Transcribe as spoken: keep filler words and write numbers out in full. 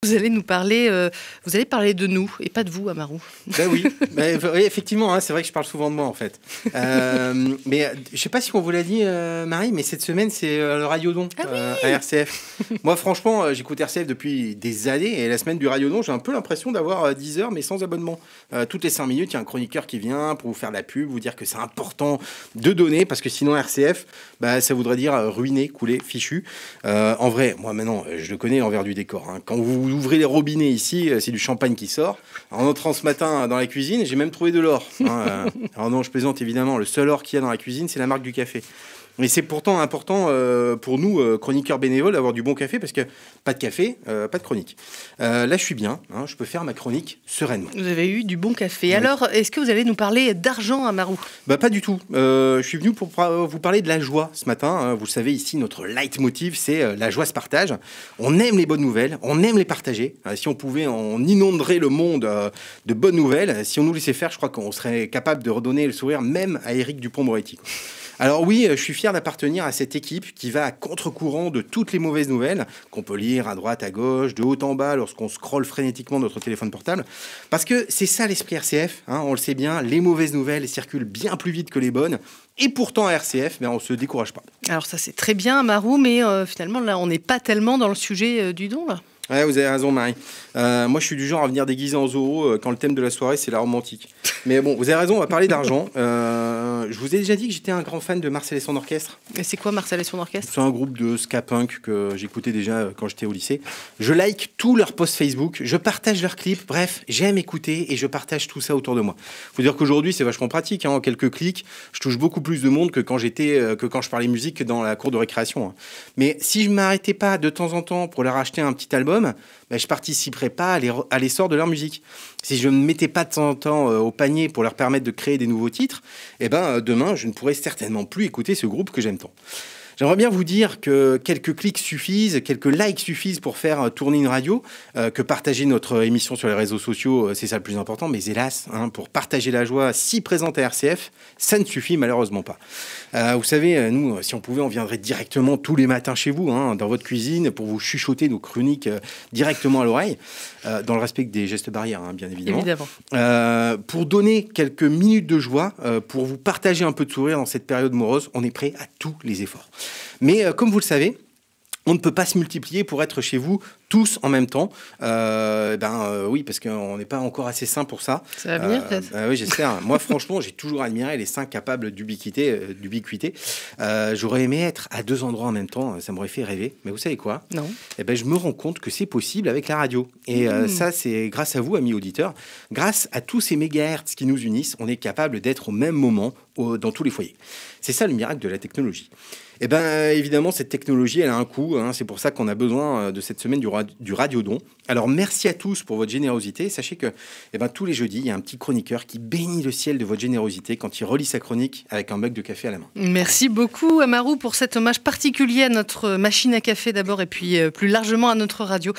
vous allez nous parler, euh, vous allez parler de nous et pas de vous, Amarou. Ben oui, ben, oui effectivement, hein, c'est vrai que je parle souvent de moi en fait. Euh, mais je sais pas si on vous l'a dit, euh, Marie, mais cette semaine c'est euh, le Radiodon ah oui euh, à R C F. Moi, franchement, euh, j'écoute R C F depuis des années et la semaine du Radiodon, j'ai un peu l'impression d'avoir euh, dix heures mais sans abonnement. Euh, toutes les cinq minutes, il y a un chroniqueur qui vient pour vous faire de la pub, vous dire que c'est important de donner parce que sinon R C F, bah, ça voudrait dire euh, ruiner, couler, fichu. Euh, en vrai, moi maintenant, je le connais l'envers du décor. Hein. Quand vous ouvrez les robinets ici, euh, c'est du champagne qui sort. En entrant ce matin dans la cuisine, j'ai même trouvé de l'or. Hein. Euh, alors non, je plaisante évidemment. Le seul or qu'il y a dans la cuisine, c'est la marque du café. Mais c'est pourtant important euh, pour nous, euh, chroniqueurs bénévoles, d'avoir du bon café, parce que pas de café, euh, pas de chronique. Euh, là, je suis bien, hein, je peux faire ma chronique sereinement. Vous avez eu du bon café. Oui. Alors, est-ce que vous allez nous parler d'argent, Amarou ? Bah, pas du tout. Euh, je suis venu pour vous parler de la joie ce matin. Vous le savez, ici, notre leitmotiv, c'est euh, la joie se partage. On aime les bonnes nouvelles, on aime les partager. Euh, si on pouvait, on inonderait le monde euh, de bonnes nouvelles. Si on nous laissait faire, je crois qu'on serait capable de redonner le sourire même à Éric Dupond-Moretti. Alors oui, je suis fier d'appartenir à cette équipe qui va à contre-courant de toutes les mauvaises nouvelles qu'on peut lire à droite, à gauche, de haut en bas lorsqu'on scrolle frénétiquement notre téléphone portable. Parce que c'est ça l'esprit R C F, hein, on le sait bien, les mauvaises nouvelles circulent bien plus vite que les bonnes. Et pourtant, à R C F, ben, on ne se décourage pas. Alors ça, c'est très bien, Amarou, mais euh, finalement, là, on n'est pas tellement dans le sujet euh, du don, là. Ouais, vous avez raison, Marie. Euh, moi, je suis du genre à venir déguisé en Zorro euh, quand le thème de la soirée, c'est la romantique. Mais bon, vous avez raison, on va parler d'argent. Euh, je vous ai déjà dit que j'étais un grand fan de Marcel et son orchestre. Et c'est quoi Marcel et son orchestre ? C'est un groupe de ska punk que j'écoutais déjà quand j'étais au lycée. Je like tous leurs posts Facebook, je partage leurs clips. Bref, j'aime écouter et je partage tout ça autour de moi. Faut dire qu'aujourd'hui, c'est vachement pratique. Hein, en quelques clics, je touche beaucoup plus de monde que quand j'étais, euh, que quand je parlais musique dans la cour de récréation. Hein. Mais si je m'arrêtais pas de temps en temps pour leur acheter un petit album, ben, je participerais pas à l'essor de leur musique. Si je ne me mettais pas de temps en temps euh, au panier pour leur permettre de créer des nouveaux titres, eh ben, euh, demain, je ne pourrais certainement plus écouter ce groupe que j'aime tant. J'aimerais bien vous dire que quelques clics suffisent, quelques likes suffisent pour faire tourner une radio, euh, que partager notre émission sur les réseaux sociaux, c'est ça le plus important. Mais hélas, hein, pour partager la joie si présente à R C F, ça ne suffit malheureusement pas. Euh, vous savez, nous, si on pouvait, on viendrait directement tous les matins chez vous, hein, dans votre cuisine, pour vous chuchoter nos chroniques euh, directement à l'oreille, euh, dans le respect des gestes barrières, hein, bien évidemment. Évidemment. Euh, pour donner quelques minutes de joie, euh, pour vous partager un peu de sourire dans cette période morose, on est prêt à tous les efforts. Mais euh, comme vous le savez, on ne peut pas se multiplier pour être chez vous tous en même temps. Euh, ben euh, oui, parce qu'on n'est pas encore assez sain pour ça. Ça va venir euh, peut-être. euh, Oui, j'espère. Moi, franchement, j'ai toujours admiré les saints capables d'ubiquité. Euh, d'ubiquité. Euh, j'aurais aimé être à deux endroits en même temps. Ça m'aurait fait rêver. Mais vous savez quoi ? Non. Eh ben, je me rends compte que c'est possible avec la radio. Et euh, mmh. ça, c'est grâce à vous, amis auditeurs. Grâce à tous ces mégahertz qui nous unissent, on est capable d'être au même moment au, dans tous les foyers. C'est ça le miracle de la technologie. Eh bien, évidemment, cette technologie, elle a un coût. Hein, c'est pour ça qu'on a besoin de cette semaine du, ra- du Radiodon. Alors, merci à tous pour votre générosité. Sachez que eh ben, tous les jeudis, il y a un petit chroniqueur qui bénit le ciel de votre générosité quand il relit sa chronique avec un mug de café à la main. Merci beaucoup, Amarou, pour cet hommage particulier à notre machine à café d'abord et puis euh, plus largement à notre radio.